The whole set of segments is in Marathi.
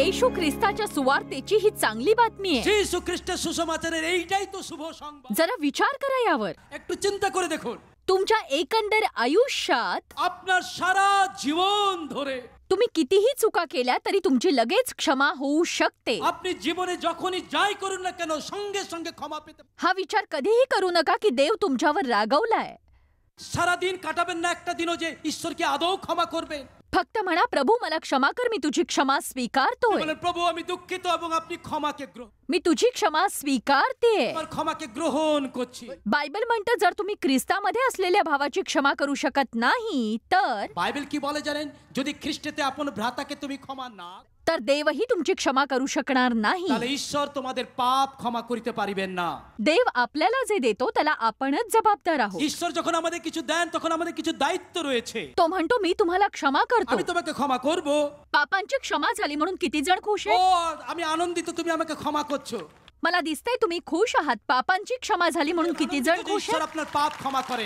येशू ख्रिस्ताच्या सुवार्तेची ही चांगली बातमी आहे। যিশু খ্রিস্টের সুসমাচারের এইটাই তো শুভ সংবাদ। जरा विचार करा यावर। একটু চিন্তা করে দেখুন, तुमच्या एकंदर आयुष्यात আপনার সারা জীবন ধরে तुम्ही कितीही चुका केल्या तरी तुमची लगेच क्षमा होऊ शकते। আপনি জীবনে যখনই যাই করুন না কেন সঙ্গে সঙ্গে ক্ষমা পেতে। हा विचार कधीही करू नका की देव तुमच्यावर रागवलाय। সারা দিন কাটাবেন না একটা দিনও যে ঈশ্বরকে আদৌ ক্ষমা করবেন। फक्त म्हणा, प्रभू मला क्षमा कर, मी तुझी क्षमा स्वीकारतोय। বলেন, প্রভু আমি দুঃখিত এবং আপনি ক্ষমাকে গ্রহণ, मी तुझी क्षमा स्वीकारतेय। আমার ক্ষমাকে গ্রহণ করছি। बायबल म्हणतं जर तुम्ही ख्रिस्तामध्ये असलेल्या भावाची क्षमा करू शकत नाही तर বাইবেল কি বলে জানেন? যদি খ্রিস্টেতে আপন ভ্রাতাকে তুমি ক্ষমা না, तर देवही तुमची क्षमा करू शकणार नाही। তাহলে ঈশ্বর তোমাদের পাপ ক্ষমা করিতে পারিবেন না। देव आपल्याला जे देतो त्याला आपणच जबाबदार आहोत। ঈশ্বর যখন আমাদের কিছু দেন তখন আমাদের কিছু দায়িত্ব রয়েছে। तो म्हणतो मी तुम्हाला क्षमा करतो। আমি তোমাকে ক্ষমা করব। पापांची क्षमा झाली म्हणून किती जण खुश ও आहेत? আমি আনন্দিত তুমি আমাকে ক্ষমা করছো। मला दिसतंय तुम्ही खुश आहात। पापांची क्षमा झाली म्हणून किती जण আনন্দিত যে खुश ঈশ্বর आहेत? আপনার পাপ ক্ষমা করেন।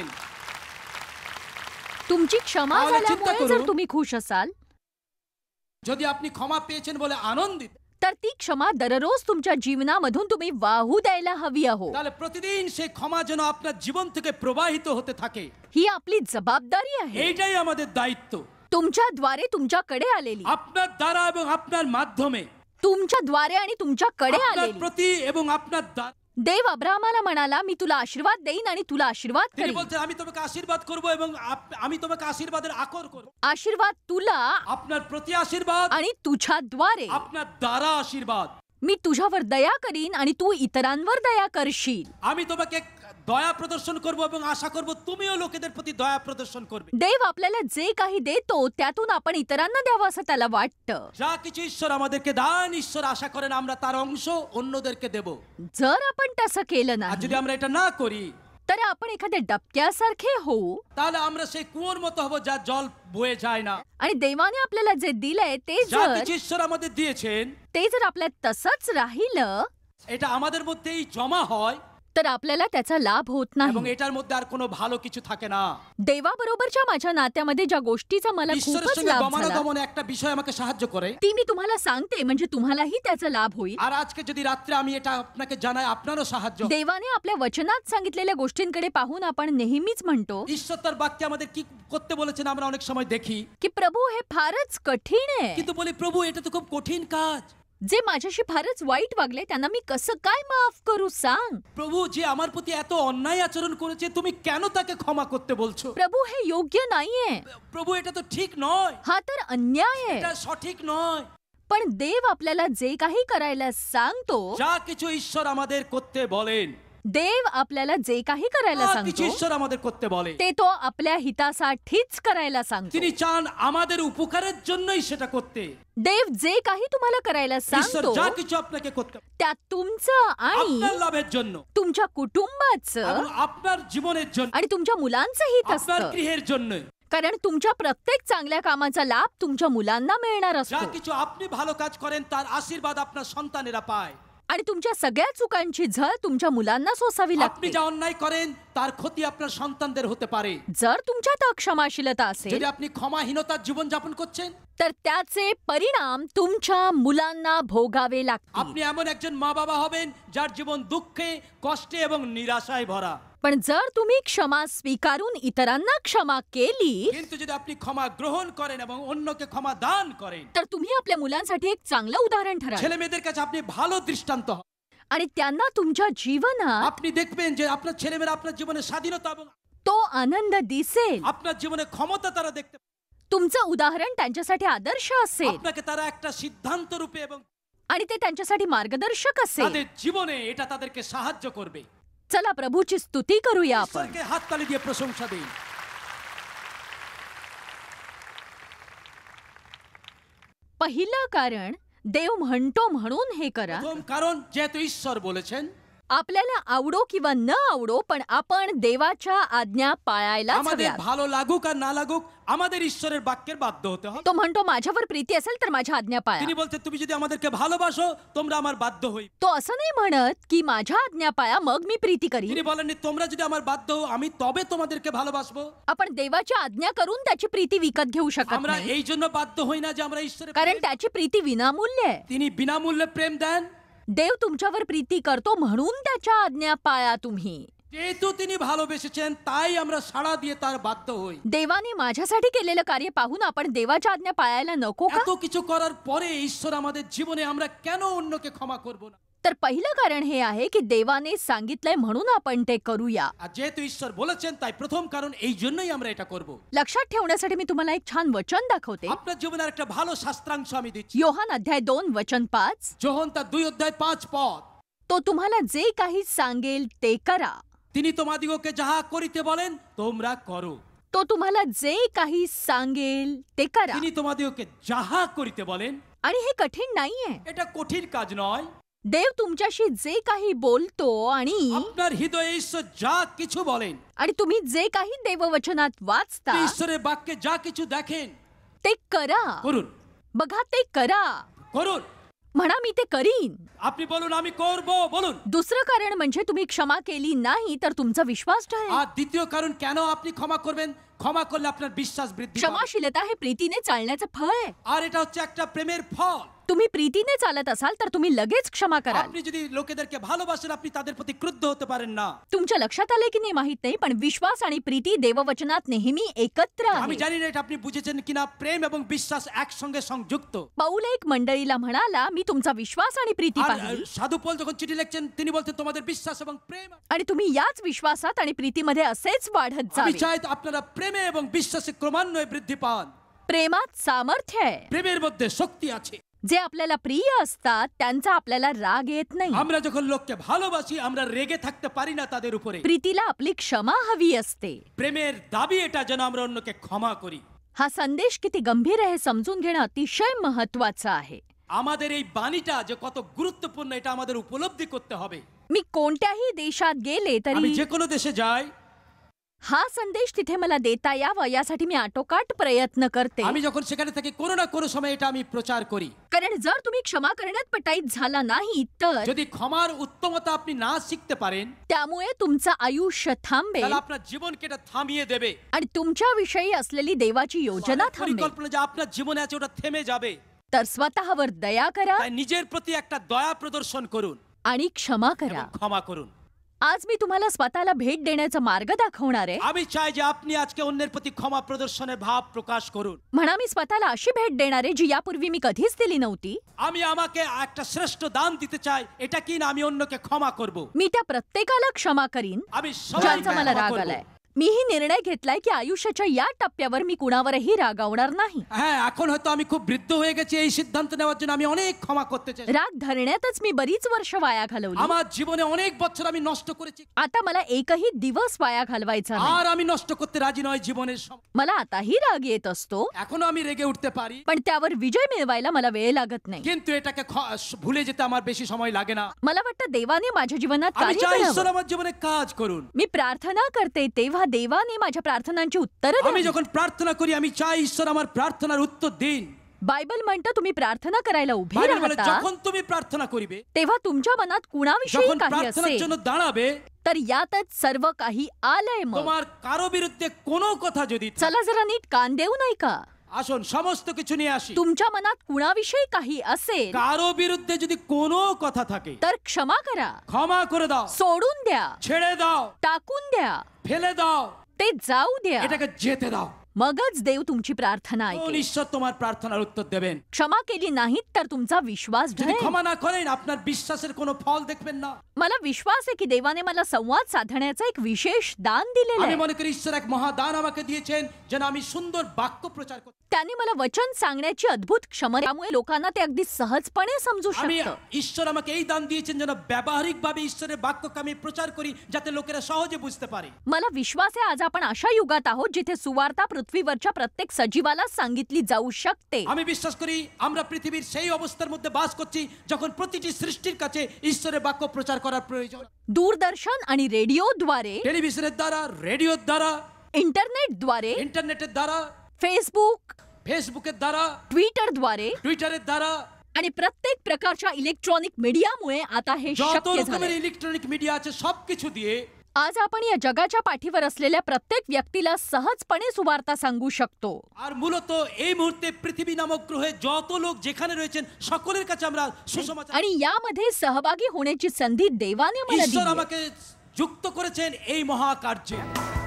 तुमची क्षमा তাহলে চিন্তা झाल्यामुळे जर करू। तुम्ही खुश असाल যদি আপনি ক্ষমা পেয়েছেন বলে আনন্দিত, तर ती क्षमा दररोज तुमच्या जीवनामधून तुम्ही वाहू द्यायला हवी आहो। তাহলে প্রতিদিন সেই ক্ষমা যেন আপনার জীবন থেকে প্রবাহিত হতে থাকে। ही आपली जबाबदारी आहे। এইটাই আমাদের দায়িত্ব। तुमच्याद्वारे तुमच्याकडे आलेली, আপনার দ্বারা এবং আপনার মাধ্যমে, तुमच्याद्वारे आणि तुमच्याकडे আপনার आलेली। প্রতি এবং আপনার देव अब्राहमाला म्हणाला मी तुला आशीर्वाद देईन आणि तुला आशीर्वाद তিনি करीन। বলছেন আমি তোমাকে আশীর্বাদ করব এবং আমি তোমাকে আশীর্বাদের আকর করব। आशीर्वाद तुला আপনার প্রতি আশীর্বাদ, आणि तुझ्याद्वारे আপনার দ্বারা আশীর্বাদ। मी तुझ्यावर दया करीन आणि तू इतरांवर दया करशील। আমি তোমাকে দয়া প্রদর্শন করব এবং আশা করব তুমিও লোকেদের প্রতি দয়া প্রদর্শন করবে। देव आपल्याला जे काही देतो त्यातून आपण इतरांना द्यावं असं त्याला वाटतं। যা কিছু ঈশ্বর আমাদেরকে দান, ঈশ্বর আশা করেন আমরা তার অংশ অন্যদেরকে দেব। जर आपण तसं केलं আর नाही যদি আমরা এটা না করি तर आपण एखाद्या डबक्यासारखे होऊ তাহলে আমরা সেই কুয়োর মতো হব যা জল বয়ে যায় না। आणि देवाने आपल्याला जे दिलंय যা কিছু ঈশ্বর আমাদের দিয়েছেন ते जर आपल्यात तसंच राहिलं এটা আমাদের মধ্যেই জমা হয় तर आपल्याला त्याचा लाभ होत এবং नाही। এটার মধ্যে আর কোনো ভালো কিছু থাকে না। देवाबरोबरच्या माझ्या नात्यामध्ये ज्या गोष्टीचा मला ঈশ্বরের खूपच সঙ্গে लाभ झाला গমনাগমনে একটা বিষয় আমাকে সাহায্য করে। ती मी तुम्हाला सांगते, म्हणजे तुम्हालाही त्याचा लाभ होईल। আর আজকে যদি রাত্রে আমি এটা আপনাকে জানাই আপনারও সাহায্য। देवाने आपल्या वचनात सांगितलेल्या गोष्टींकडे पाहून आपण नेहमीच म्हणतो ঈশ্বর তার বাক্যে আমাদের কি করতে বলেছেন আমরা অনেক সময় দেখি, की प्रभू हे फारच कठीण आहे। কিন্তু বলি প্রভু এটা তো খুব কঠিন কাজ। जे माझ्याशी फारच वाईट वागले त्यांना मी कसं काय माफ करू सांग। প্রভু যে আমার প্রতি এত অন্যায় আচরণ করেছে তুমি কেন তাকে ক্ষমা করতে বলছো? प्रभू हे योग्य नाहीये, প্রভু এটা তো ঠিক নয়, हा तर अन्याय এটা आहे। সঠিক নয়। पण देव आपल्याला जे काही करायला सांगतो, যা কিছু ঈশ্বর আমাদের করতে বলেন, देव आपल्याला जे काही करायला যা কিছু सांगतो ঈশ্বর আমাদের করতে বলে ते तो आपल्या हितासाठीच करायला सांगतो। তিনি চান আমাদের উপকারের জন্যই সেটা করতে। देव जे काही तुम्हाला करायला ঈশ্বর सांगतो যা কিছু আপনাকে করতে त्यात तुमचं आणि আপনার লাভের জন্য तुमच्या कुटुंबाचं এবং আপনার জীবনের জন্য, आणि तुमच्या मुलांचं हित আপনার असतं। গৃহের জন্য। कारण तुमच्या प्रत्येक चांगल्या कामाचा लाभ तुमच्या मुलांना मिळणार যা असतो কিছু আপনি ভালো কাজ করেন তার আশীর্বাদ আপনার সন্তানেরা পায়। आणि तुमच्या सगळ्या चुकांची झळ तुमच्या मुलांना सोसावी আপনি लागते। যা অন্যায় করেন তার ক্ষতি আপনার সন্তানদের হতে পারে। जर तुमच्यात अक्षमाशीलता असेल যদি আপনি ক্ষমাহীনতার জীবন যাপন করছেন तर त्याचे परिणाम तुमच्या मुलांना भोगावे लागतील। আপনি এমন একজন মা বাবা হবেন যার জীবন দুঃখে, কষ্টে এবং নিরাশায় ভরা। पण जर तुम्ही क्षमा स्वीकारून इतरांना क्षमा केली কিন্তু যদি আপনি ক্ষমা গ্রহণ করেন এবং অন্যকে ক্ষমা দান করেন तर तुम्ही आपल्या मुलांसाठी एक चांगलं उदाहरण ठराल ছেলে মেয়েদের কাছে আপনি ভালো দৃষ্টান্ত হন। आणि त्यांना तुमच्या जीवनात আপনি দেখবেন যে আপনার ছেলেমেয়েরা আপনার জীবনে স্বাধীনতা এবং तो आनंद दिसेल। আপনার জীবনে ক্ষমতা তারা দেখতে পাবে। तुमचं उदाहरण त्यांच्यासाठी आदर्श असेल আপনাকে তারা একটা সিদ্ধান্ত রূপে এবং आणि ते त्यांच्यासाठी मार्गदर्शक असेल। তাদের জীবনে এটা তাদেরকে সাহায্য করবে। चला प्रभूची स्तुती करूया आपण। ঈশ্বরকে হাততালি দিয়ে প্রশংসা দিন। पहिलं कारण देव म्हणतो म्हणून हे करा। প্রথম কারণ যেহেতু ঈশ্বর বলেছেন आपल्याला आवडो किंवा न आवडो पण आपण देवाच्या आज्ञा पाळायलाच আমাদের हव्यात। ভালো লাগুক আর না লাগুক আমাদের ঈশ্বরের বাক্যের বাধ্য হতে হবে। तो म्हणतो माझ्यावर प्रीती असेल तर माझ्या आज्ञा पाळा। তিনি বলতে তুমি যদি আমাদেরকে ভালোবাসো তোমরা আমার বাধ্য হই। तो असं नाही म्हणत की माझ्या आज्ञा पाळा मग मी प्रीती তিনি करीन। বলেননি তোমরা যদি আমার বাধ্য হও আমি তবে তোমাদেরকে ভালোবাসবো। आपण देवाची आज्ञा करून त्याची प्रीती विकत घेऊ शकत আমরা नाही, এই জন্য বাধ্য হই না যে আমরা ঈশ্বরের कारण त्याची प्रीती विनामूल्य आहे। তিনি বিনামূল্যে প্রেম দেন। देव तुमच्यावर प्रीती करतो म्हणून त्याच्या आज्ञा पाळा तुम्ही। যেহেতু তিনি ভালোবেসেছেন তাই আমরা সাড়া দিয়ে তার বাধ্য হই। देवाने माझ्यासाठी केलेलं कार्य पाहून आपण देवाच्या आज्ञा पाळायला नको का? এত কিছু করার পরে ঈশ্বর আমাদের জীবনে আমরা কেন অন্যকে ক্ষমা করব না? तर पहिलं कारण हे आहे की देवाने सांगितलंय म्हणून आपण ते करूया। আর যেহেতু ঈশ্বর বলেছেন তাই প্রথম কারণ এই জন্যই আমরা এটা করব। लक्षात ठेवण्यासाठी मी तुम्हाला एक छान वचन दाखवते। আপনার জীবনের একটা ভালো শাস্ত্রাংশ আমি দিচ্ছি। योहान अध्याय 2 वचन 5। যোহন তার 2 অধ্যায় 5 পদ। तो तुम्हाला जे काही सांगेल ते करा। তিনি তোমাদিগকে যাহা করিতে বলেন তোমরা করো। तो तुम्हाला जे काही सांगेल ते करा। তিনি তোমাদিগকে যাহা করিতে বলেন। आणि हे कठीण नाहीये। এটা কঠিন কাজ নয়। देव तुमच्याशी जे काही बोलतो आणि আপনার হৃদয়ে ঈশ্বর যা কিছু বলেন, तुम्ही जे काही देववचनात वाचता ঈশ্বরের বাক্যে যা কিছু দেখেন ते करा। করুন। बघा ते करा। করুন। म्हणा मी ते करीन। আপনি বলুন আমি করব বলুন। दुसरं कारण म्हणजे तुम्ही क्षमा केली नाही तर तुमचा विश्वास ढळेल। আর দ্বিতীয় কারণ কেন আপনি ক্ষমা করবেন? ক্ষমা করলে আপনার বিশ্বাস বৃদ্ধি পাবে। क्षमाशीलता हे प्रीतीने चालण्याचं फळ आहे। আর এটা হচ্ছে একটা প্রেমের ফল। तुम्ही प्रीतीने चालत असाल तर तुम्ही लगेच क्षमा कराल। আপনি যদি লোকেদেরকে ভালোবাসেন আপনি তাদের প্রতি ক্রুদ্ধ হতে পারেন না। तुमच्या लक्षात आले की नाही माहित नाही, पण विश्वास आणि प्रीती देववचनात नेहमी एकत्र আমি आहे। জানি না এটা আপনি বুঝেছেন কিনা, প্রেম এবং বিশ্বাস একসঙ্গে সংযুক্ত। पौल एक मंडळीला म्हणाला, मी तुमचा विश्वास आणि प्रीती আর पाहिली সাধু পৌল যখন চিঠি লিখছেন তিনি বলতেন তোমাদের বিশ্বাস এবং প্রেম। आणि तुम्ही याच विश्वासात आणि प्रीतीमध्ये असेच वाढत আমি जावे। চাই আপনারা প্রেমে এবং বিশ্বাসে ক্রমান্বয়ে বৃদ্ধি পান। प्रेमात सामर्थ्य आहे। প্রেমের মধ্যে শক্তি আছে। जे आपल्याला प्रिय असतात त्यांचा आपल्याला राग येत नाही। আমরা যখন লোককে ভালোবাসি আমরা রেগে থাকতে পারি না তাদের উপরে। प्रीतीला आपली क्षमा हवी असते। প্রেমের দাবি এটা যেন আমরা অন্যকে ক্ষমা করি। हा संदेश किती गंभीर आहे समजून घेणं अतिशय महत्वाचं आहे। আমাদের এই বাণীটা যে কত গুরুত্বপূর্ণ এটা আমাদের উপলব্ধি করতে হবে। मी कोणत्याही देशात गेले আমি तरी যে কোনো দেশে যাই हा संदेश तिथे मला देता यावा यासाठी मी आटोकाट प्रयत्न करते। আমি যখন সেখানে থাকি কোনো না কোনো সময় এটা আমি প্রচার করি। कारण जर तुम्ही क्षमा करण्यात पटाईत झाला नाही तर যদি ক্ষমার উত্তমতা আপনি না শিখতে পারেন त्यामुळे तुमचं आयुष्य थांबेल তাহলে আপনার জীবনকে এটা থামিয়ে দেবে। आणि तुमच्या विषयी असलेली देवाची योजना थांबेल। পরিকল্পনা যে আপনার জীবনে আছে ওটা থেমে যাবে। तर स्वतःवर दया करा তাই নিজের প্রতি একটা দয়া প্রদর্শন করুন आणि क्षमा এবং करा। ক্ষমা করুন। आज मी तुम्हाला स्वतःला भेट देण्याचा मार्ग दाखवणार आहे। আমি চাই যে আপনি আজকে অন্যের প্রতি ক্ষমা প্রদর্শনের ভাব প্রকাশ করুন। म्हणा मी स्वतःला अशी भेट देणार आहे जी यापूर्वी मी कधीच दिली नव्हती। আমি আমাকে একটা শ্রেষ্ঠ দান দিতে চাই, এটা কি না আমি অন্যকে ক্ষমা করব। मी त्या प्रत्येकाला क्षमा करीन আমি ज्यांचा मला সবাইকে राग ক্ষমা आलाय। করব। मीही निर्णय घेतलाय की आयुष्याच्या या टप्प्यावर मी कुणावरही रागावणार नाही। হ্যাঁ এখন হয়তো আমি খুব বৃদ্ধ হয়ে গেছি, এই সিদ্ধান্ত নেওয়ার জন্য আমি অনেক ক্ষমা করতে চাই। राग धरण्यातच मी बरीच वर्ष वाया घालवली। আমার জীবনে অনেক বছর আমি নষ্ট করেছি आता मला एकही दिवस वाया घालवायचा नाही। আর আমি নষ্ট করতে রাজি নয় জীবনের সময়। मला आताही राग येत असतो, এখনো আমি রেগে উঠতে পারি, पण त्यावर विजय मिळवायला मला वेळ लागत नाही। কিন্তু এটাকে ভুলে যেতে আমার বেশি সময় লাগে না। मला वाटतं देवाने माझ्या जीवनात আমি कार्य চাই करावं। ঈশ্বর আমার জীবনে কাজ করুন। मी प्रार्थना करते तेव्हा देवाने माझ्या प्रार्थनांची उत्तरं আমি द्यावी। যখন প্রার্থনা করি আমি চাই ঈশ্বর আমার প্রার্থনার উত্তর দিন। बायबल म्हणतं तुम्ही प्रार्थना करायला उभे বাইবেল বলে राहता যখন তুমি প্রার্থনা করিবে, तेव्हा तुमच्या मनात कुणाविषयी যখন काही প্রার্থনার असेल জন্য দাঁড়াবে, तर यातच सर्व काही आलंय। मग তোমার কারো বিরুদ্ধে কোনো কথা যদি থাকে, चला जरा नीट कान देऊ नाही का? আসুন সমস্ত কিছু নিয়ে আসি। तुमच्या मनात कुणाविषयी काही असेल কারো বিরুদ্ধে যদি কোনো কথা থাকে तर क्षमा करा, ক্ষমা করে দাও, सोडून द्या, ছেড়ে দাও, टाकून द्या, ফেলে দাও, ते जाऊ द्या। এটাকে যেতে দাও। मगच देव तुमची प्रार्थना কোন ऐकेल। ঈশ্বর তোমার প্রার্থনার উত্তর দেবেন? क्षमा केली नाहीत तर तुमचा विश्वास যদি ढळेल। ক্ষমা না করেন আপনার বিশ্বাসের কোনো ফল দেখবেন না। मला विश्वास आहे की देवाने मला संवाद साधण्याचं एक विशेष दान दिलेलं আমি आहे। মনে করি ঈশ্বর এক মহাদান আমাকে দিয়েছেন যেন আমি সুন্দর বাক্য প্রচার করতে। त्याने मला वचन सांगण्याची अद्भुत क्षमता, त्यामुळे लोकांना ते अगदी सहजपणे समजू আমি शकतं। ঈশ্বর আমাকে এই দান দিয়েছেন যেন ব্যবহারিকভাবে ঈশ্বরের বাক্যকে আমি প্রচার করি যাতে লোকেরা সহজে বুঝতে পারে। मला विश्वास आहे आज आपण अशा युगात आहोत जिथे सुवार्ता पृथ्वीवरच्या प्रत्येक सजीवाला सांगितली जाऊ शकते। আমি বিশ্বাস করি আমরা পৃথিবীর সেই অবস্থার মধ্যে বাস করছি যখন প্রতিটি সৃষ্টির কাছে ঈশ্বরের বাক্য প্রচার করার প্রয়োজন। दूरदर्शन आणि रेडिओद्वारे, টেলিভিশনের দ্বারা, রেডিওর দ্বারা, इंटरनेटद्वारे ইন্টারনেটের দ্বারা फेसबुकेর দ্বারা, ट्विटरद्वारे টুইটারের দ্বারা, आणि प्रत्येक प्रकारच्या इलेक्ट्रॉनिक मीडियामुळे आता हे যত शक्य রকমের झालंय। ইলেকট্রনিক মিডিয়া আছে সবকিছু দিয়ে आज आपण या जगाच्या पाठीवर असलेल्या प्रत्येक व्यक्तीला सहजपणे सुवार्ता सांगू शकतो। আর মূলত এই মুহূর্তে পৃথিবী নামক গ্রহে যত লোক যেখানে রয়েছেন সকলের কাছে আমরা সুসমাচার, आणि यामध्ये सहभागी होण्याची संधी देवाने मला ঈশ্বর दिली। আমাকে যুক্ত করেছেন এই মহাকার্যে।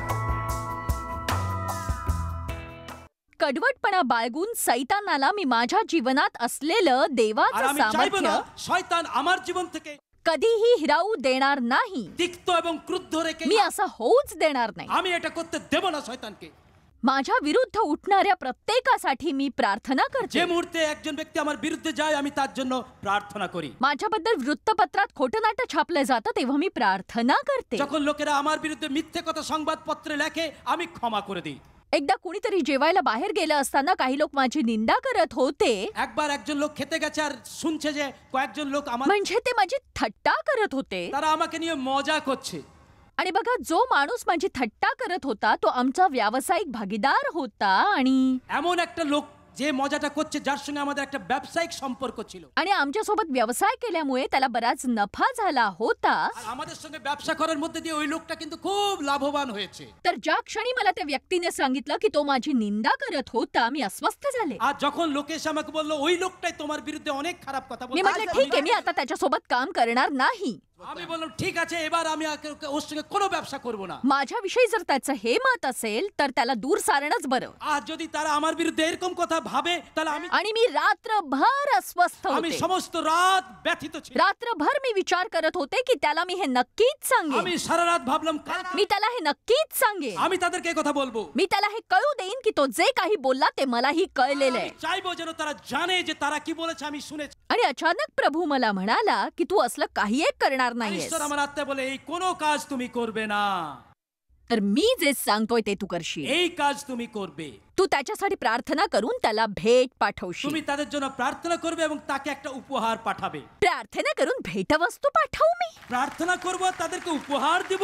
कडवटपणा बाळगून सैतानाला मी माझ्या जीवनात असलेलं আর देवाचं আমি চাইবো না सामर्थ्य শয়তান আমার জীবন থেকে कधीही हिरावू देणार नाही। তিক্ত এবং ক্রুদ্ধ রেখে मी असं होऊच देणार नाही। আমি এটা করতে দেব না শয়তানকে। माझ्या विरुद्ध उठणाऱ्या प्रत्येकासाठी मी प्रार्थना যে करते। মুহূর্তে একজন ব্যক্তি আমার বিরুদ্ধে যায় আমি তার জন্য প্রার্থনা করি। माझ्याबद्दल वृत्तपत्रात खोटं नाटं छापलं जातं तेव्हा मी प्रार्थना करते। যখন লোকেরা আমার বিরুদ্ধে মিথ্যে কথা সংবাদপত্রে লেখে আমি ক্ষমা করে দিই। एकदा कुणीतरी जेवायला बाहेर गेलं असताना काही लोक माझी निंदा करत होते, একবার একজন লোক খেতে গেছে আর শুনছে যে কয়েকজন লোক আমার म्हणजे ते माझी थट्टा करत होते। তারা আমাকে নিয়ে মজা করছে। आणि बघा, जो माणूस माझी थट्टा करत होता तो आमचा व्यावसायिक भागीदार होता आणि এমন একটা লোক যে মজাটা করছে যার সঙ্গে আমাদের একটা ব্যবসায়িক সম্পর্ক ছিল आमच्यासोबत व्यवसाय केल्यामुळे त्याला बराच नफा झाला होता। আর আমাদের সঙ্গে ব্যবসা করার মধ্যে দিয়ে ওই লোকটা কিন্তু খুব লাভবান হয়েছে। तर ज्या क्षणी मला त्या व्यक्तीने सांगितलं की तो माझी निंदा करत होता, मी अस्वस्थ झाले। আর যখন লোকে এসে আমাকে বললো ওই লোকটাই তোমার বিরুদ্ধে অনেক খারাপ কথা मी म्हटलं বলছে, ठीक आहे, मी आता त्याच्यासोबत काम करणार नाही। আমি বললাম ঠিক আছে এবার আমি ওর সঙ্গে কোনো ব্যবসা করব না। माझ्याविषयी जर त्याचं हे मत असेल तर त्याला दूर सारणंच बरं। আর যদি তারা আমার বিরুদ্ধে এরকম কথা ভাবে তাহলে আমি आणि मी रात्रभर अस्वस्थ আমি होते। সমস্ত রাত ব্যথিত ছিলাম। रात्रभर मी विचार करत होते की त्याला मी हे नक्कीच আমি सांगेन, সারা রাত ভাবলাম কালকে मी त्याला हे नक्कीच सांगेन, আমি তাদেরকে এই কথা বলবো। मी त्याला हे कळू देईन की तो जे काही बोलला ते मलाही कळलेलं আমি आहे। চাইবো যেন তারা জানে যে তারা কি বলেছে আমি শুনেছি। आणि अचानक प्रभू मला म्हणाला की तू असलं काही एक करणार नाहीयेस। ঈশ্বর আমার আত্মায় বলে এই কোনো কাজ তুমি করবে না, तर मी जे सांगतोय ते तू करशील। এই কাজ তুমি করবে। तू त्याच्यासाठी प्रार्थना करून त्याला भेट पाठवशील। তুমি তাদের জন্য প্রার্থনা করবে এবং তাকে একটা উপহার পাঠাবে। प्रार्थना करून भेटवस्तू पाठवू मी? প্রার্থনা করব তাদেরকে উপহার দিব।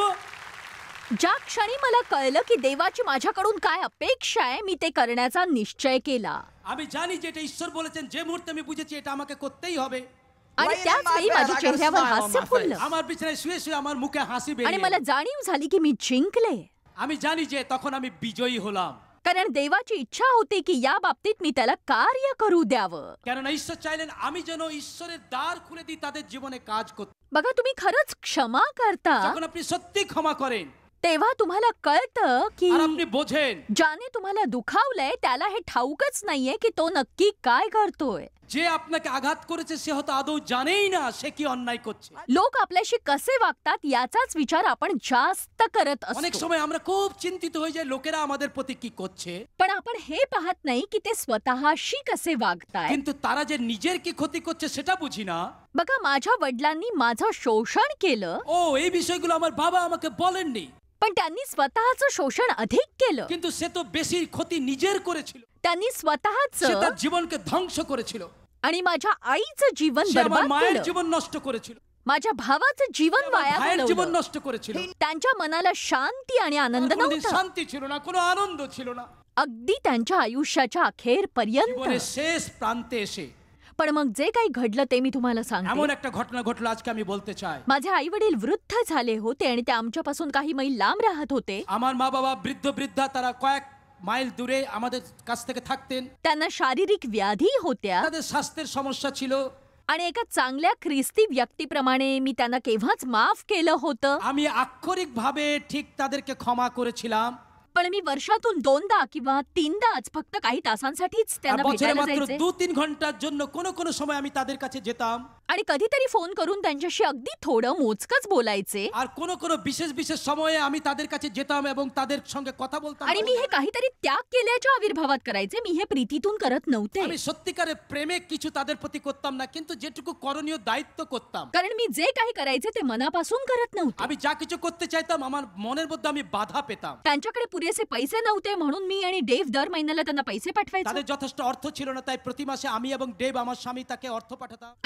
ज्या क्षणी मला कळलं की देवाची माझ्याकडून काय अपेक्षा आहे, मी ते करण्याचा निश्चय केला। আমি জানি যে এটা ঈশ্বর বলেছেন, যে মুহূর্তে আমি বুঝেছি এটা আমাকে করতেই হবে। आणि Right in त्याच my वेळी bed, माझ्या I got a चेहऱ्यावर smile on हास्य my फुललं আমার বিছানায় শুয়ে শুয়ে আমার মুখে হাসি आणि বেরিয়ে मला এলো। जाणीव झाली की मी जिंकले। আমি জানি যে তখন আমি বিজয়ী হলাম। कारण देवाची इच्छा होती की या बाबतीत मी त्याला कार्य करू द्यावं। কেননা ঈশ্বর চাইলেন আমি যেন ঈশ্বরের দ্বার খুলে দিই তাদের জীবনে কাজ করতে। बघा, तुम्ही खरंच क्षमा करता যখন আপনি সত্যি ক্ষমা করেন तेव्हा तुम्हाला कळतं की আর আপনি বোঝেন ज्याने तुम्हाला दुखावलंय त्याला हे ठाऊकच नाहीये की तो नक्की काय करतोय। যে আপনাকে আঘাত করেছে সে হয়তো আদৌ জানেই না সে কি অন্যায় করছে। लोक आपल्याशी कसे वागतात याचाच विचार आपण जास्त करत অনেক असतो, সময় আমরা খুব চিন্তিত হয়ে যাই লোকেরা আমাদের প্রতি কি করছে, पण आपण हे पाहत नाही की ते स्वतःशी कसे वागतायत। কিন্তু তারা যে নিজের কি ক্ষতি করছে সেটা বুঝি না। बघा, माझ्या वडिलांनी माझं शोषण केलं, ও এই বিষয়গুলো আমার বাবা আমাকে বলেননি, पण त्यांनी स्वतःचं शोषण अधिक केलं। কিন্তু সে তো বেশি ক্ষতি নিজের করেছিল। त्यांनी সে स्वतःच তার জীবনকে ধ্বংস করেছিল। आणि माझ्या आईचं जीवन সে আমার बर्बाद মায়ের केलं, জীবন নষ্ট করেছিল, माझ्या भावाचं जीवन আমার वाया ভাইয়ের জীবন घालवलं। নষ্ট করেছিল। त्यांच्या मनाला शांती आणि आनंद তার কোনোদিন नव्हता, শান্তি ছিল না, কোনো আনন্দ ছিল না। अगदी त्यांच्या आयुष्याच्या জীবনের अखेरपर्यंत। শেষ প্রান্তে এসে पण मग जे काही घडलं ते मी तुम्हाला सांगते। এমন একটা ঘটনা ঘটলো আজকে আমি বলতে চাই। माझे आई वडील वृद्ध झाले होते आणि ते आमच्यापासून काही मैल लांब राहत होते। আমার মা বাবা বৃদ্ধ বৃদ্ধা তারা কয়েক মাইল দূরে আমাদের কাছ থেকে থাকতেন। त्यांना शारीरिक व्याधी होत्या তাদের স্বাস্থ্যের সমস্যা ছিল। आणि एका चांगल्या ख्रिस्ती व्यक्तीप्रमाणे मी त्यांना केव्हाच माफ केलं होतं, আমি আক্ষরিকভাবে ঠিক তাদেরকে ক্ষমা করেছিলাম। पण मी वर्षातून 2दा किंवा 3दाच फक्त काही तासांसाठीच আর त्यांना বছরে भेटायला মাত্র जायचे 2-3 ঘন্টার জন্য কোনো কোনো সময় আমি তাদের কাছে যেতাম। आणि कधीतरी फोन करून त्यांच्याशी अगदी थोडं मोजकच बोलायचे আর কোনো কোনো বিশেষ বিশেষ সময়ে আমি তাদের কাছে যেতাম এবং তাদের সঙ্গে কথা বলতাম। आणि मी हे काहीतरी त्याग केल्याच्या आविर्भावात करायचे, मी हे प्रीतीतून करत नव्हते। আমি সত্যিকারে প্রেমে কিছু তাদের প্রতি করতাম না, কিন্তু যেটুকু করণীয় দায়িত্ব করতাম। कारण मी जे काही करायचे ते मनापासून करत नव्हते। আমি যা কিছু করতে চাইতাম আমার মনের মধ্যে আমি বাধা পেতাম। त्यांच्याकडे पुरेसे पैसे नव्हते म्हणून मी आणि डेव्ह दर महिन्याला त्यांना पैसे पाठवायचो তাদের যথেষ্ট অর্থ ছিল না, তাই প্রতি মাসে আমি এবং ডেভ আমার স্বামী তাকে অর্থ পাঠাতাম। आणि त्यांच्यासाठी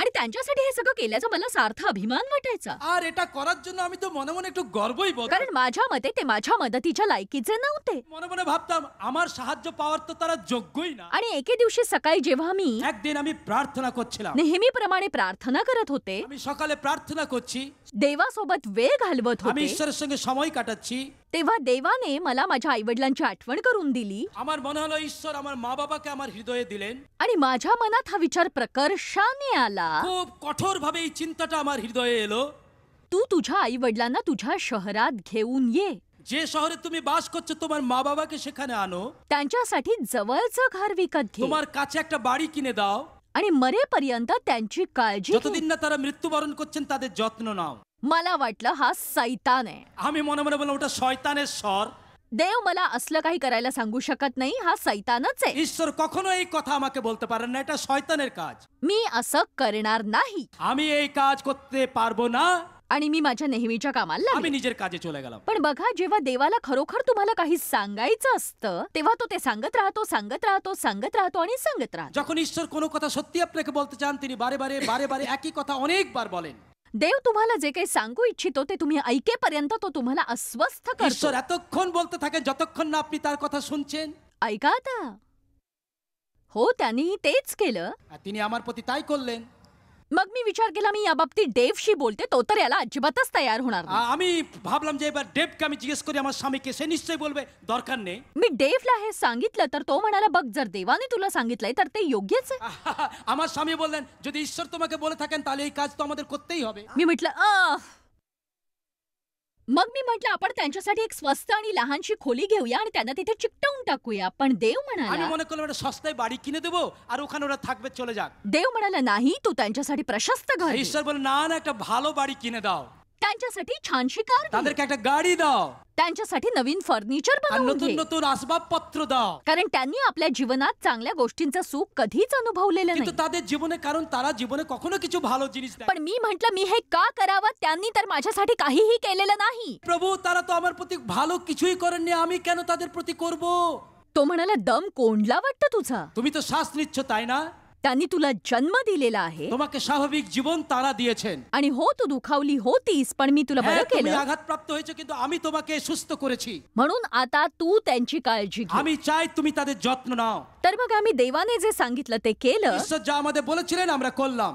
माझ्यासाठी हे सगळं केल्याचा मला सार्थ अभिमान वाटायचा, আর এটা করার জন্য আমি তো মনে মনে একটু গর্বই বোধ कारण माझ्या मते ते माझ्या मदतीच्या लायकीचे नव्हते. মনে মনে ভাবতাম আমার সাহায্য পাওয়ার তো তারা যোগ্যই না। आणि एके दिवशी सकाळी जेव्हा मी একদিন আমি প্রার্থনা করছিলাম, नेहमीप्रमाणे प्रार्थना करत होते, আমি সকালে প্রার্থনা করছি, देवासोबत वेळ घालवत আমি होते, ঈশ্বরের সঙ্গে সময় কাটাচ্ছি। तेव्हा देवाने मला माझ्या आईवडिलांची आठवण करून दिली আমার মনে হলো ঈশ্বর আমার মা বাবাকে আমার হৃদয়ে দিলেন। आणि माझ्या मनात हा विचार प्रकर्षाने आला, খুব কঠোরভাবে এই চিন্তাটা আমার হৃদয়ে এলো, तू तुझ्या आईवडिलांना तुझ्या शहरात घेऊन ये, যে শহরে তুমি বাস করছো তোমার মা বাবাকে সেখানে আনো, त्यांच्यासाठी जवळचं घर विकत घे তোমার কাছে একটা বাড়ি কিনে দাও, आणि मरेपर्यंत त्यांची काळजी घे. যতদিন না তারা মৃত্যুবরণ করছেন তাদের যত্ন নাও। मला वाटलं हा सैतान आहे. আমি মনে মনে বললাম ওটা শয়তানের স্বর। देव मला असलं काही करायला सांगू शकत नाही, हा सैतानच आहे. ঈশ্বর কখনো এই কথা আমাকে বলতে পারেন না, এটা শয়তানের কাজ। मी असं करणार नाही আমি এই কাজ করতে পারবো না, आणि मी माझ्या नेहमीच्या कामाला আমি लागले. নিজের কাজে চলে গেলাম। पण बघा, जेव्हा देवाला खरोखर तुम्हाला काही सांगायचं असतं तेव्हा तो ते सांगत राहतो, सांगत राहतो, सांगत राहतो आणि सांगत राहतो. যখন ঈশ্বর কোনো কথা সত্যি আপনাকে বলতে চান তিনি বারে বারে বারে বারে একই কথা অনেকবার বলেন। देव तुम्हाला जे काही सांगू इच्छितो ते तुम्ही ऐकेपर्यंत तो तुम्हाला अस्वस्थ करतो. ঈশ্বর এতক্ষণ বলতে থাকেন যতক্ষণ না আপনি তার কথা শুনছেন। ऐका आता. हो, त्यांनी तेच केलं. আর তিনি আমার প্রতি তাই করলেন। मग मी विचार केला, मी याबाबतीत डेवशी बोलते, तो तर याला अजिबातच तयार होणार नाही. আমি ভাবলাম যে এবার ডেভকে আমি জিজ্ঞেস করি আমার স্বামীকে, সে নিশ্চয়ই বলবে দরকার নেই। मी डेवला हे सांगितलं तर तो म्हणाला, बघ, जर देवाने तुला सांगितलंय तर ते योग्यच आहे. আমার স্বামী বললেন যদি ঈশ্বর তোমাকে বলে থাকেন তাহলে এই কাজ তো আমাদের করতেই হবে। मी म्हटलं मग मी म्हटलं आपण त्यांच्यासाठी एक स्वस्त आणि लहानशी खोली घेऊया आणि त्यांना तिथे चिकटवून टाकूया. पण देव আমি म्हणाला মনে করলাম একটা সস্তায় বাড়ি কিনে দেবো আর ওখানে ওরা থাকবে, চলে যাক। देव म्हणाला नाही, तू त्यांच्यासाठी प्रशस्त घर घे. ঈশ্বর বলে না না, একটা ভালো বাড়ি কিনে দাও, त्यांच्यासाठी छानशी कार घे. তাদেরকে একটা গাড়ি দাও त्यांच्यासाठी नवीन फर्निचर আর बनवून নতুন घे. নতুন আসবাবপত্র দাও। कारण त्यांनी आपल्या जीवनात चांगल्या गोष्टींचं सुख कधीच अनुभवलेलं কিন্তু नाही. তাদের জীবনে, কারণ তারা জীবনে কখনো কিছু ভালো জিনিস দেয়। पण मी म्हंटल, मी हे का करावं? त्यांनी तर माझ्यासाठी काहीही केलेलं नाही. প্রভু তারা তো আমার প্রতি ভালো কিছুই করেননি, আমি কেন তাদের প্রতি করব? तो म्हणाला, दम कोंडला वाटतं तुझा? তুমি তো শ্বাস নিচ্ছ তাই না? त्यांनी तुला जन्म दिलेला आहे তোমাকে স্বাভাবিক জীবন তারা দিয়েছেন। आणि हो, तू दुखावली होतीस, पण मी तुला হ্যাঁ, बरं তুমি केलं, আঘাতপ্রাপ্ত হয়েছে কিন্তু আমি তোমাকে সুস্থ করেছি। म्हणून आता तू त्यांची काळजी घे. আমি চাই তুমি তাদের যত্ন নাও। तर मग आम्ही देवाने जे सांगितलं ते केलं. ঈশ্বর যা আমাদের বলেছিলেন আমরা করলাম।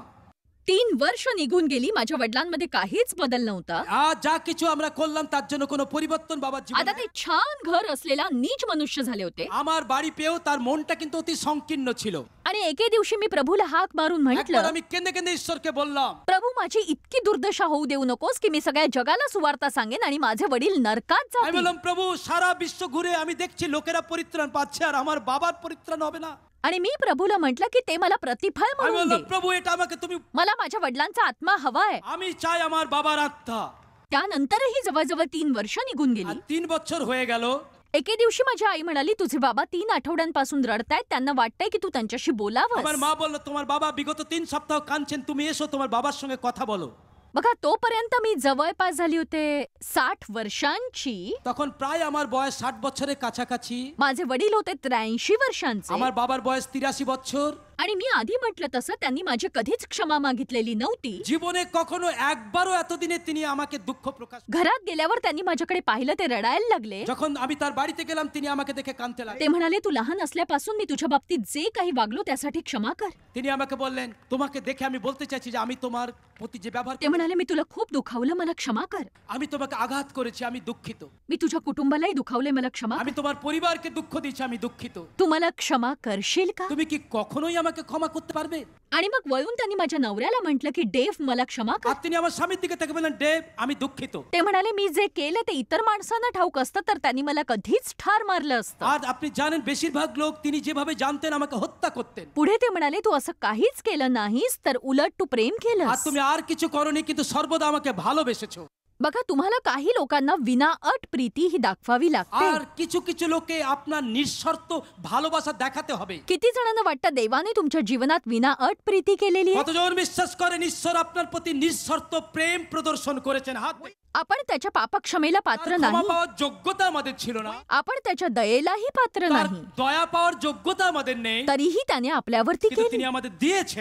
3 वर्ष निघून गेली, माझ्या वडिलांमध्ये काहीच बदल नव्हता. আজ যা কিছু আমরা করলাম তার জন্য কোনো পরিবর্তন বাবার आता জীবনে ते छान घर असलेला नीच मनुष्य झाले होते. আমার বাড়ি পেয়েও তার মনটা কিন্তু অতি সংকীর্ণ ছিল। आणि एके दिवशी मी प्रभूला हाक मारून একবার म्हटलं, আমি কেঁদে কেঁদে ঈশ্বরকে বললাম प्रभू, माझी इतकी दुर्दशा होऊ देऊ नकोस की मी सगळ्या जगाला सुवार्ता सांगेन आणि माझे वडील नरकात আমি जातील. বললাম প্রভু সারা বিশ্ব ঘুরে আমি দেখছি লোকেরা পরিত্রাণ পাচ্ছে আর আমার বাবার পরিত্রাণ হবে না। आणि मी प्रभूला म्हटलं की ते मला प्रतिफळ আমি म्हणून বললাম दे. প্রভু এটা আমাকে তুমি, मला माझ्या वडिलांचा आत्मा हवाय. আমি চাই আমার বাবার আত্মা। त्यानंतरही जवळजवळ 3 वर्ष निघून আর गेली. 3 বছর হয়ে গেল। एके दिवशी माझी आई म्हणाली, तुझे बाबा 3 आठवड्यांपासून रडतायत, त्यांना वाटतंय की तू त्यांच्याशी আমার बोलावं. মা বলল তোমার বাবা বিগত 3 সপ্তাহ কাঁদছেন, তুমি এসো তোমার বাবার সঙ্গে কথা বলো। बघा, तोपर्यंत मी जवळपास झाली होते 60 वर्षांची. তখন প্রায় আমার বয়স 60 বছরের কাছাকাছি। माझे वडील होते 83 वर्षांचे. আমার বাবার বয়স 83 বছর। आणि मी आधी म्हटलं तसं त्यांनी माझी कधीच क्षमा मागितलेली नव्हती. জীবনে কখনো একবারও এতদিনে তিনি আমাকে দুঃখ প্রকাশ। घरात गेल्यावर त्यांनी माझ्याकडे पाहिलं, ते रडायला लागले. যখন আমি তার বাড়িতে গেলাম তিনি আমাকে দেখে কাঁদতে ते লাগলেন। म्हणाले, तू लहान असल्यापासून मी तुझ्या बाबतीत जे काही वागलो त्यासाठी क्षमा कर. তিনি আমাকে বললেন তোমাকে দেখে আমি বলতে চাইছি যে আমি তোমার প্রতি যে ব্যবহার ते म्हणाले, मी तुला खूप दुखावलं, मला क्षमा कर. আমি তোমাকে আঘাত করেছি, আমি দুঃখিত। मी तुझ्या कुटुंबालाही दुखावले, मला क्षमा कर. আমি তোমার পরিবারকে দুঃখ দিয়েছি, আমি দুঃখিত। तू मला क्षमा करशील का? তুমি কি কখনোই আমাকে ক্ষমা করতে পারবে? आणि मग वळून त्यांनी माझ्या नवऱ्याला म्हटलं की डेव, मला क्षमा कर. আর তিনি আমার স্বামীর দিকে তাকে বললেন ডেভ আমি দুঃখিত। ते म्हणाले, मी जे केलं ते इतर माणसांना ठाऊक असतं तर त्यांनी मला कधीच ठार मारलं असतं. আজ আপনি জানেন বেশিরভাগ লোক তিনি যেভাবে জানতেন আমাকে হত্যা করতেন। पुढे ते म्हणाले, तू असं काहीच केलं नाहीस, तर उलट तू प्रेम আর केलंस. তুমি আর কিছু করনি কিন্তু সর্বদা আমাকে ভালোবেসেছো। बघा, तुम्हाला काही लोकांना विना अट प्रीती ही दाखवावी लागते. আর কিছু কিছু লোকে আপনার নিঃশর্ত ভালোবাসা দেখাতে হবে। किती जणांना वाटतं देवाने तुमच्या जीवनात विना अट प्रीती केलेली आहे? কতজন বিশ্বাস করেন ঈশ্বর আপনার প্রতি নিঃশর্ত প্রেম প্রদর্শন করেছেন? হাত দেখুন। आपण त्याच्या पापक्षमेला তার पात्र ক্ষমা नाही, পাওয়ার যোগ্যতা আমাদের ছিল না, आपण त्याच्या दयेलाही पात्र তার नाही, দয়া পাওয়ার যোগ্যতা আমাদের নেই, तरीही त्याने आपल्यावरती কিন্তু তিনি केली. আমাদের দিয়েছেন।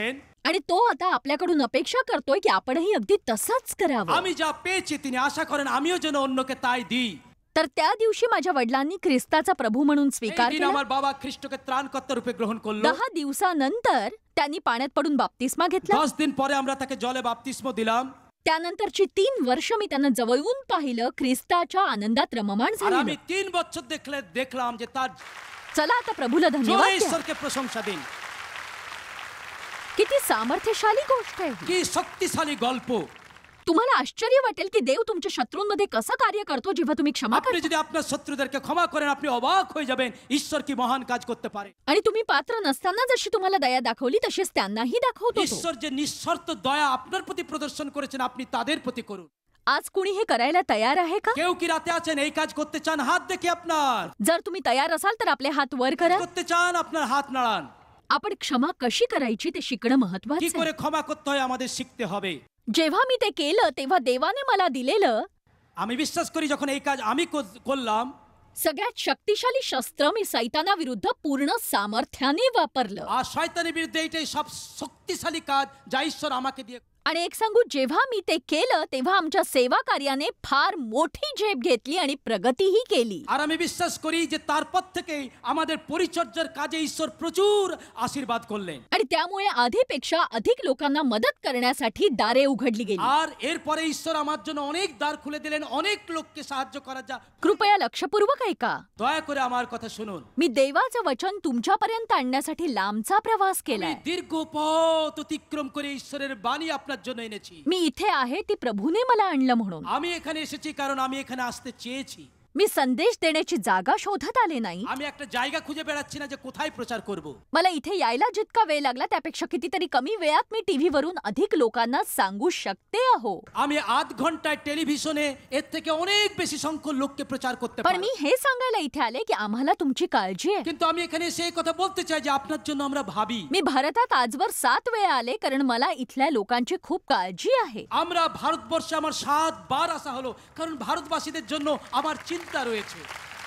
आणि तो आता आपल्याकडून अपेक्षा करतोय की आपणही अगदी तसंच करावं। আমি যা পেয়েছি তিনি আশা করেন আমিও যেন অন্যকে তাই দিই। तर त्या दिवशी माझ्या वडिलांनी ख्रिस्ताचा प्रभू म्हणून এই स्वीकार দিন केला। আমার বাবা খ্রিস্টকে ত্রাণকর্তা রূপে গ্রহণ করলো। 10 दिवसानंतर त्यांनी पाण्यात पडून बाप्तिस्मा घेतला। 10 দিন পরে আমরা তাকে জলে বাপ্তিস্ম দিলাম। त्यानंतरची 3 वर्ष मी त्यांना जवळून पाहिलं, ख्रिस्ताच्या आनंदात रममाण আর झालेलं। আমি 3 বছর দেখলাম যে তার चला आता प्रभूला জোরে धन्यवाद द्या। ঈশ্বরকে প্রশংসা দিন। किती सामर्थ्यशाली गोष्ट आहे ही। কি শক্তিশালী গল্প। तुम्हाला आश्चर्य वाटेल की देव तुमच्या शत्रूंमध्ये कसं कार्य करतो जेव्हा तुम्ही क्षमा আপনি करता যদি আপনার শত্রুদেরকে ক্ষমা করেন আপনি অবাক হয়ে যাবেন ঈশ্বর কি মহান কাজ করতে পারে। आणि तुम्ही पात्र नसताना जशी तुम्हाला दया दाखवली तशीच त्यांनाही दाखवतो तो। ঈশ্বর যে নিঃশর্ত দয়া আপনার প্রতি প্রদর্শন করেছেন আপনি তাদের প্রতি করুন। आज कुणी हे करायला तयार आहे का? কেউ কি রাতে আছেন এই কাজ করতে চান হাত দেখি আপনার। जर तुम्ही तयार असाल तर आपले हात वर करा। করতে চান আপনার হাত নাড়ান। आपण क्षमा कशी करायची ते शिकणं কি महत्वाचं করে आहे। ক্ষমা করতে হয় আমাদের শিখতে হবে। जेव्हा मी ते केलं तेव्हा देवाने मला दिलेलं আমি বিশ্বাস করি যখন এই কাজ আমি করলাম सगळ्यात शक्तिशाली शस्त्र मी सैतानाविरुद्ध पूर्ण सामर्थ्याने वापरलं। আর শয়তানের বিরুদ্ধে এটাই সব শক্তিশালী কাজ যা ঈশ্বর আমাকে দিয়ে। आणि एक सांगू, जेव्हा मी ते केलं तेव्हा आमच्या सेवा कार्याने फार मोठी झेप घेतली आणि प्रगतीही केली। আর আমি বিশ্বাস করি যে তারপর থেকেই আমাদের পরিচর্যার কাজে ঈশ্বর প্রচুর আশীর্বাদ করলেন। आणि त्यामुळे आधीपेक्षा अधिक लोकांना मदत करण्यासाठी दारे उघडली गेली। আর এরপরে ঈশ্বর আমার জন্য অনেক দ্বার খুলে দিলেন অনেক লোককে সাহায্য করার যা। कृपया लक्षपूर्वक ऐका। দয়া করে আমার কথা শুনুন। मी देवाचं वचन तुमच्यापर्यंत आणण्यासाठी लांबचा प्रवास আমি केलाय। দীর্ঘ পথ অতিক্রম করে ঈশ্বরের বাণী আপনার জন্য এনেছি। मी इथे आहे ती प्रभूने मला आणलं म्हणून। আমি এখানে এসেছি কারণ আমি এখানে আসতে চেয়েছি। मी संदेश देण्याची जागा शोधत आले नाही। আমি একটা জায়গা খুঁজে বেড়াচ্ছি না যে কোথায় প্রচার করব। मला इथे यायला जितका वेळ लागला त्यापेक्षा कितीतरी कमी वेळात मी टीव्ही वरून अधिक लोकांना सांगू शकते आहो। আমি 8 ঘন্টায় টেলিভিশনে এর থেকে অনেক বেশি সংখ্যক লোককে প্রচার করতে पण পারি। मी हे सांगायला इथे आले की आम्हाला तुमची काळजी आहे। কিন্তু আমি এখানে এসে এই কথা বলতে চাই যে আপনার জন্য আমরা ভাবি। मी भारतात आजवर 7 वेळा आले कारण मला इथल्या लोकांची खूप काळजी आहे। আমরা ভারতবর্ষে আমার 7 বার আসা হলো কারণ ভারতবাসীদের জন্য আমার চিন্তা রয়েছে।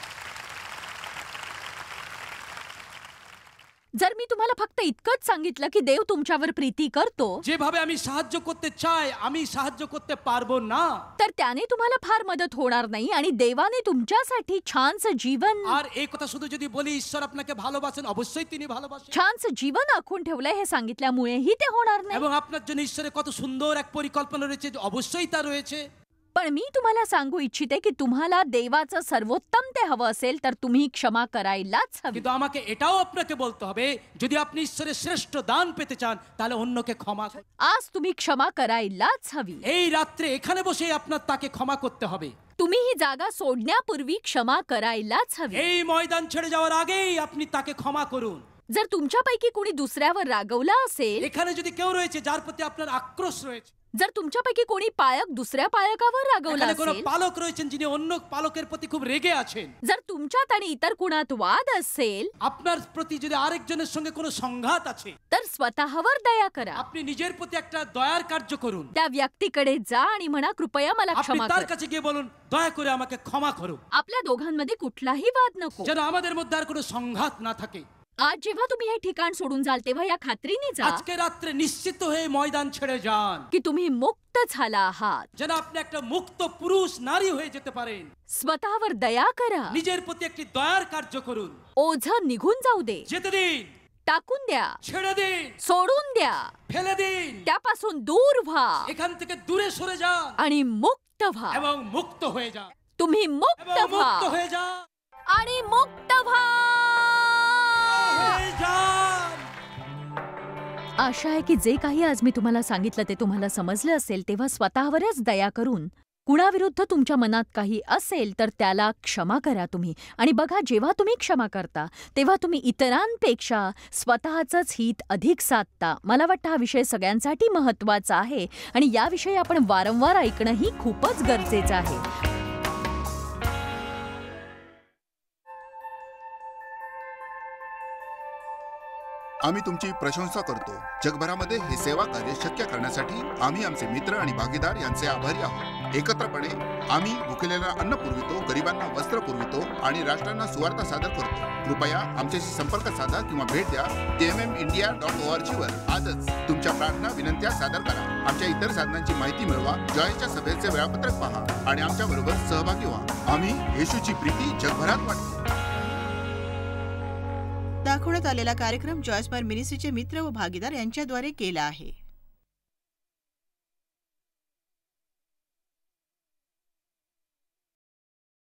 जर मी तुम्हाला फक्त इतकंच सांगितलं की देव तुमच्यावर प्रीती करतो যেভাবে আমি সাহায্য করতে চাই আমি সাহায্য করতে পারবো না। तर त्याने तुम्हाला फार मदत होणार नाही आणि देवाने तुमच्यासाठी छानसं जीवन আর এই কথা শুধু যদি বলি ঈশ্বর আপনাকে ভালোবাসেন অবশ্যই তিনি ভালোবাসেন। छानसं जीवन आखून ठेवलंय हे सांगितल्यामुळेही ते होणार नाही। এবং আপনার জন্য ঈশ্বরের কত সুন্দর এক পরিকল্পনা রয়েছে অবশ্যই তা রয়েছে। पण मी तुम्हाला सांगू इच्छिते की तुम्हाला देवाचं सर्वोत्तम ते हवं असेल तर तुम्ही क्षमा करायलाच हवी। কিন্তু আমাকে এটাও আপনাকে বলতে হবে যদি আপনি ঈশ্বরের শ্রেষ্ঠ দান পেতে চান তাহলে অন্যকে ক্ষমা করুন। आज तुम्ही क्षमा करायलाच हवी। এই রাত্রে এখানে বসে আপনার তাকে ক্ষমা করতে হবে। तुम्ही ही जागा सोडण्यापूर्वी क्षमा करायलाच हवी। এই ময়দান ছেড়ে যাওয়ার আগেই আপনি তাকে ক্ষমা করুন। जर तुमच्यापैकी कोणी दुसऱ्यावर रागवला असेल, এখানে যদি কেউ রয়েছে যার প্রতি আপনার আক্রোশ রয়েছে, जर तुमच्यापैकी कोणी पालक दुसऱ्या पालकावर रागवला এখানে কোনো असेल, পালক রয়েছেন যিনি অন্য পালকের প্রতি খুব রেগে আছেন, जर तुमच्यात आणि इतर कुणात वाद असेल, আপনার প্রতি যদি আরেকজনের সঙ্গে কোনো সংঘাত আছে तर स्वतःवर दया करा। আপনি নিজের প্রতি একটা দয়ার কার্য করুন। त्या व्यक्तीकडे जा आणि म्हणा, कृपया मला আপনি क्षमा তার कर। কাছে গিয়ে বলুন দয়া করে আমাকে ক্ষমা করো आपल्या दोघांमध्ये कुठलाही वाद नको। যেন আমাদের মধ্যে আর কোনো সংঘাত না থাকে। आज जेव्हा तुम्ही हे ठिकाण सोडून जाल तेव्हा या खात्रीने जा আজকে রাত্রে নিশ্চিত হয়ে ময়দান ছেড়ে যান की तुम्ही मुक्त झाला आहात। যেন আপনি একটা মুক্ত পুরুষ নারী হয়ে যেতে পারেন। स्वतःवर दया करा। নিজের প্রতি একটি দয়ার কার্য করুন। ओझं निघून जाऊ दे, যেতে দিন, टाकून द्या, ছেড়ে দিন, सोडून द्या, ফেলে দিন, त्यापासून दूर व्हा এখান থেকে দূরে সরে যান आणि मुक्त व्हा। এবং মুক্ত হয়ে যান तुम्ही मुक्त এবং व्हा মুক্ত হয়ে যান आणि मुक्त व्हा। হয়ে যান। आशा आहे की जे काही आज मी तुम्हाला सांगितलं ते तुम्हाला समजलं असेल। तेव्हा स्वतःवरच दया करून कुणाविरुद्ध तुमच्या मनात काही असेल तर त्याला क्षमा करा तुम्ही। आणि बघा, जेव्हा तुम्ही क्षमा करता तेव्हा तुम्ही इतरांपेक्षा स्वतःचंच हित अधिक साधता। मला वाटतं हा विषय सगळ्यांसाठी महत्त्वाचा आहे आणि याविषयी आपण वारंवार ऐकणंही खूपच गरजेचं आहे। आम्ही तुमची प्रशंसा करतो. जगभरामध्ये हे सेवा कार्य शक्य करण्यासाठी आम्ही आमचे मित्र आणि भागीदार यांचे आभारी आहोत. एकत्रपणे आम्ही भुकेलेला अन्न पुरवितो, गरिबांना वस्त्र पुरवितो आणि राष्ट्रांना सुवार्ता सादर करतो. कृपया आमच्याशी संपर्क साधा किंवा भेट द्या. tmmindia.org वर आजच तुमच्या प्रार्थना विनंत्या सादर करा. आमच्या इतर साधनांची माहिती मिळवा. जॉयच्या सभेचे वेळापत्रक पहा आणि आमच्या बरोबर सहभागी व्हा. आम्ही येशूची प्रीती जगभरात वाटतो. दाखवण्यात आलेला कार्यक्रम जॉयस बार मिनिस्ट्रीचे मित्र व भागीदार यांच्याद्वारे केला आहे.